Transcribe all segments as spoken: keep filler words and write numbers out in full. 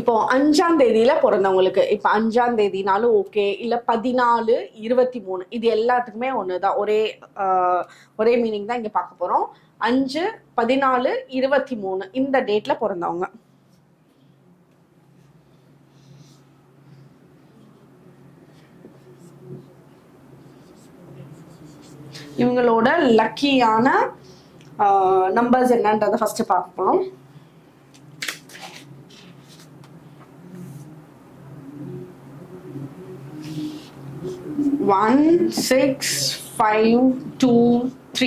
இப்போ அஞ்சாம் தேதியில பிறந்தவங்களுக்கு இப்போ அஞ்சாம் தேதினாலும் ஓகே, இல்லை பதினாலு இருபத்தி மூணு இது எல்லாத்துக்குமே ஒன்று தான், ஒரே ஒரே மீனிங் தான் இங்கே பார்க்க போகிறோம். அஞ்சு பதினாலு இருபத்தி மூணு இந்த டேட்ல பிறந்தவங்க இவங்களோட லக்கியான நம்பர்ஸ் என்னன்றதை ஃபர்ஸ்ட் பார்ப்போம். One six five two three.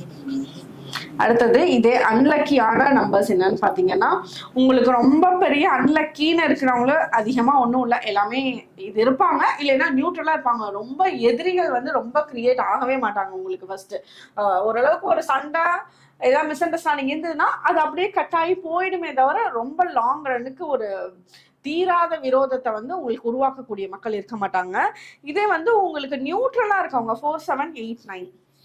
அடுத்தது இதே அன்லக்கியான நம்பர்ஸ் என்னன்னு பார்த்தீங்கன்னா, உங்களுக்கு ரொம்ப பெரிய அன்லக்கின்னு இருக்கிறவங்களும் அதிகமாக ஒன்றும் இல்லை, எல்லாமே இது இருப்பாங்க, இல்லைன்னா நியூட்ரலாக இருப்பாங்க. ரொம்ப எதிரிகள் வந்து ரொம்ப கிரியேட் ஆகவே மாட்டாங்க உங்களுக்கு. ஃபர்ஸ்ட் ஓரளவுக்கு ஒரு சண்டை ஏதாவது மிஸ் அண்டர்ஸ்டாண்டிங் இருந்ததுன்னா அது அப்படியே கட்டாயி போயிடுமே தவிர ரொம்ப லாங் ரன்னுக்கு ஒரு தீராத விரோதத்தை வந்து உங்களுக்கு உருவாக்கக்கூடிய மக்கள் இருக்க மாட்டாங்க. இதே வந்து உங்களுக்கு நியூட்ரலா இருக்கவங்க four seven eight nine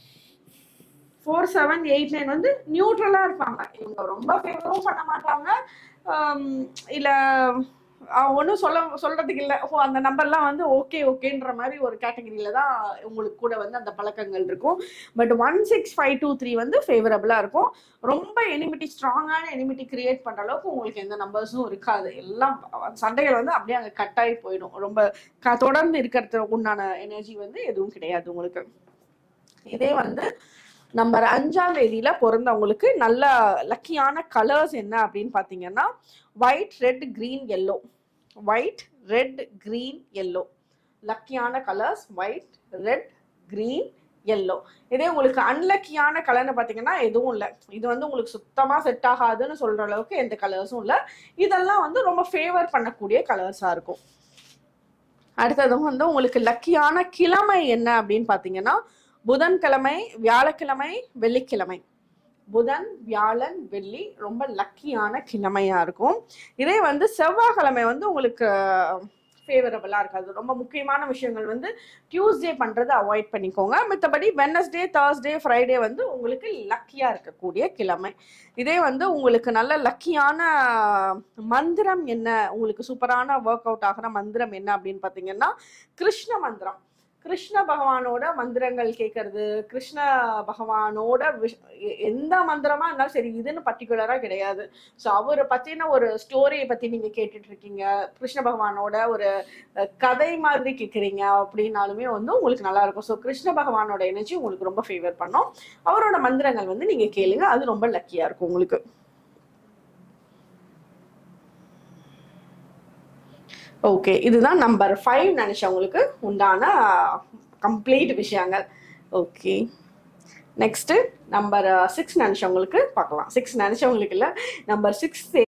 four seven eight nine வந்து நியூட்ரலா இருப்பாங்க. இவங்க ரொம்ப ஃபேவரும் பண்ண மாட்டாங்க, இல்ல ஒன்றும் சொல்ல சொல்றதுக்கு இல்லை. அந்த நம்பர்லாம் வந்து ஓகே ஓகேன்ற மாதிரி ஒரு கேட்டகரியில தான் உங்களுக்கு கூட வந்து அந்த பழக்கங்கள் இருக்கும். But one six five two three வந்து ஃபேவரபிளா இருக்கும். ரொம்ப எனிமிட்டி ஸ்ட்ராங்கான எனிமிட்டி கிரியேட் பண்ற அளவுக்கு உங்களுக்கு எந்த நம்பர்ஸும் இருக்காது. எல்லாம் சண்டைகள் வந்து அப்படியே அங்கே கட்டாயி போயிடும். ரொம்ப தொடர்ந்து இருக்கிறது உண்டான எனர்ஜி வந்து எதுவும் கிடையாது உங்களுக்கு. இதே வந்து நம்பர் அஞ்சாம் தேதியில பிறந்தவங்களுக்கு நல்ல லக்கியான கலர்ஸ் என்ன அப்படின்னு பாத்தீங்கன்னா, white red green yellow. White red green yellow லக்கியான colours, white red green yellow. இதே உங்களுக்கு அன்லக்கியான கலர்னு பாத்தீங்கன்னா எதுவும் இல்லை. இது வந்து உங்களுக்கு சுத்தமா செட் ஆகாதுன்னு சொல்ற அளவுக்கு எந்த கலர்ஸும் இல்லை. இதெல்லாம் வந்து ரொம்ப ஃபேவர் பண்ணக்கூடிய கலர்ஸா இருக்கும். அடுத்ததும் வந்து உங்களுக்கு லக்கியான கிழமை என்ன அப்படின்னு பாத்தீங்கன்னா, புதன்கிழமை, வியாழக்கிழமை, வெள்ளிக்கிழமை. புதன் வியாழன் வெள்ளி ரொம்ப லக்கியான கிழமையா இருக்கும். இதே வந்து செவ்வாய்க்கிழமை வந்து உங்களுக்கு ஃபேவரபிளா இருக்காது. ரொம்ப முக்கியமான விஷயங்கள் வந்து டியூஸ்டே பண்றது அவாய்ட் பண்ணிக்கோங்க. மற்றபடி வெனஸ்டே, தேர்ஸ்டே, ஃப்ரைடே வந்து உங்களுக்கு லக்கியா இருக்கக்கூடிய கிழமை. இதே வந்து உங்களுக்கு நல்ல லக்கியான மந்திரம் என்ன, உங்களுக்கு சூப்பரான ஒர்க் அவுட் ஆகிற மந்திரம் என்ன அப்படின்னு பார்த்தீங்கன்னா, கிருஷ்ண மந்திரம். கிருஷ்ண பகவானோட மந்திரங்கள் கேட்கறது, கிருஷ்ண பகவானோட விஷ் எந்த மந்திரமா இருந்தாலும் சரி, இதுன்னு பர்டிகுலரா கிடையாது. ஸோ அவரை பத்தின ஒரு ஸ்டோரியை பத்தி நீங்க கேட்டுட்டு இருக்கீங்க, கிருஷ்ண பகவானோட ஒரு கதை மாதிரி கேட்குறீங்க அப்படின்னாலுமே வந்து உங்களுக்கு நல்லா இருக்கும். ஸோ கிருஷ்ண பகவானோட எனர்ஜி உங்களுக்கு ரொம்ப ஃபேவர் பண்ணும். அவரோட மந்திரங்கள் வந்து நீங்க கேளுங்க, அது ரொம்ப லக்கியா இருக்கும் உங்களுக்கு. ஓகே, இதுதான் நம்பர் ஃபைவ் நினைச்சவங்களுக்கு உண்டான கம்ப்ளீட் விஷயங்கள். ஓகே, நெக்ஸ்ட் நம்பர் சிக்ஸ் நினைச்சவங்களுக்கு பார்க்கலாம். சிக்ஸ் நினைச்சவங்களுக்கு இல்லை, நம்பர் சிக்ஸ்